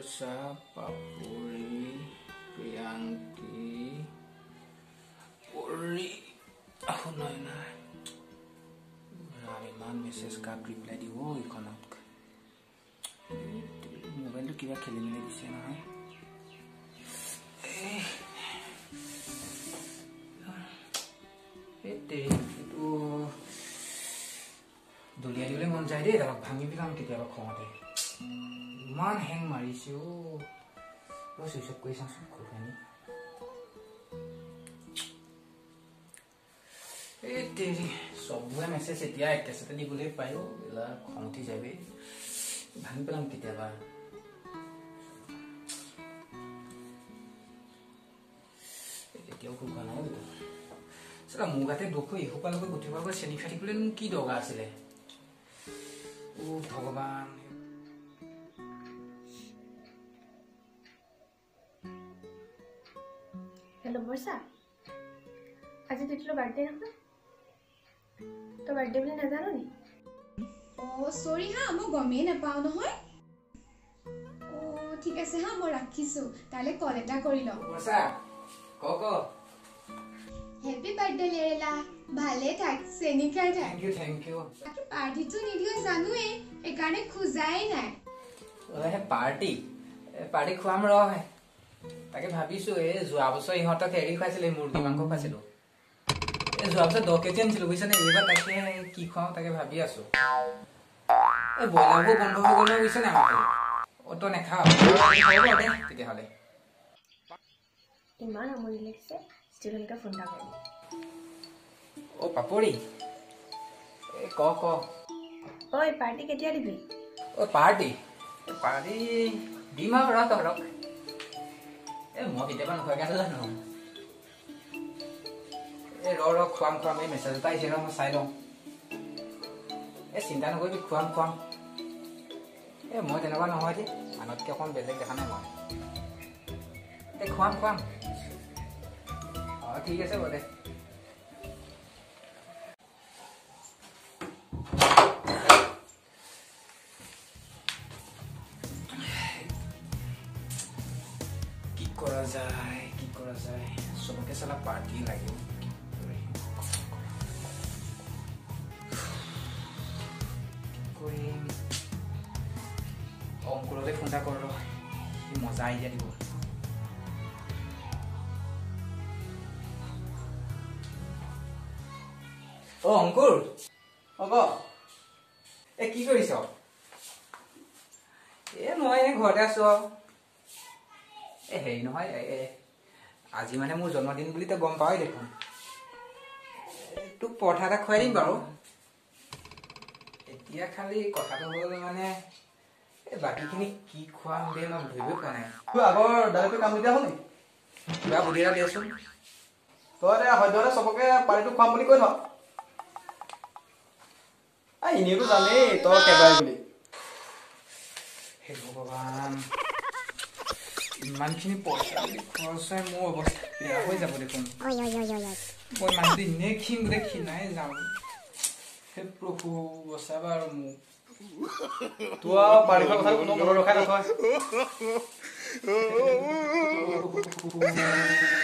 বৰ্ষা পাপুৰি প্ৰিয়াংকি পৰি নহয় নাই ইমান মেছেজ কাক ৰিপ্লাই দিব এইখনত মোবাইলটো কিবা খেলি মেলি দিছে নহয় এইটো দলিয়াই দিবলৈ মন যায় দেই তাক ভাঙি পেলাম কেতিয়াবা খঙতে ইমান হেং মাৰিছে চুইচ অফ কৰি চাওঁচোন খুলখানি চবুৱে মেছেজ এতিয়া একেচাতে দিবলৈ পায়ো খং উঠি যাবি ভাঙি পেলাম কেতিয়াবা এতিয়াও খুব নাই মোৰ গাতে দুখ ইসোপাৰ লগত গোটেইবাৰ চেনি খাই থাকিবলৈ কি দৰকাৰ আছিলে ভগৱান हेलो बर्षा आज तुझे बर्थडे ना तो बर्थडे बोले ना जानो नी ओ सॉरी हां म गमे ना पाउ নহয় ओ ठीक আছে हां म राखिसु ताले कॉल এটা কৰি ল বৰ্ষা ক हैप्पी बर्थडे लेला ভালে থাক সেনি খাই থাক থ্যাংক ইউ বাকি পার্টি তো নিদিও জানুৱে একাৰণে খুজাই নাই ওহে পাৰ্টি খুৱাম ৰহ তাকে ভাবিছো যোৱা বছৰ ইহঁতক হেৰি খুৱাইছিলে মুৰ্গী মাংস খুৱাইছিলো যোৱা বছৰ 10 কেজি আনিছিলো বুজিছানে এইবাৰ তাকে কি খুৱাও তাকে ভাবি আছো ব্ৰইলাৰবোৰ বন্ধ হৈ গ'ল বুজিছানে অটো নেখাও তেতিয়াহ'লে ইমান আমনি লাগিছে ষ্টুডেণ্টক ফোন এটা কৰিম পাপৰি ক ঐ পাৰ্টি কেতিয়া দিবি পাৰ্টি দিম আৰু ৰ তহঁতক মই কেতিয়াবা নোখোৱাকৈ আছো জানো ৰ খুৱাম এই মেছেজ এটা আহিছে মই চাই লওঁ চিন্তা নকৰিবি খুৱাম মই তেনেকুৱা নহয় যে আনতকৈ অকণ বেলেগ দেখা নাই মই খুৱাম ঠিক আছে বাৰু দে কি কৰা যায় সবকে সালা পাৰ্টি লাগে অংকুৰলৈ ফোন এটা কৰ মজা আইডিয়া দিব অংকুৰ কি কৰিছ মই ঘৰতে আছো হেৰি নহয় আজি মানে মোৰ জন্মদিন বুলি তই গম পাৱই দেখোন তোক পৰঠা এটা খুৱাই দিম বাৰু এতিয়া খালি কথাটো হ'ল মানে বাকীখিনি কি খুৱাম দেই মই ধৰিবই পৰা নাই আগৰ ডাইৰেক্টৰ কাম দিয়া হ'ল নি কিবা বুদ্ধি এটা দিয়াচোন তই সদ্যহতে চবকে পাৰ্টিটো খুৱাম বুলি কৈ থ এনেইতো জানেই তই কেবাই বুলি হে ভগৱান ইমানখিনি পইচা খৰচ হয় মোৰ অৱস্থা বেয়া হৈ যাব দেখোন মই মানুহটো এনেই গোটেই ক্ষীণাই যাওঁ হে প্ৰভু বচাবা আৰু মোক তোৰ পাৰ্টিখনৰ কথা কোনো মনত ৰখাই নথয়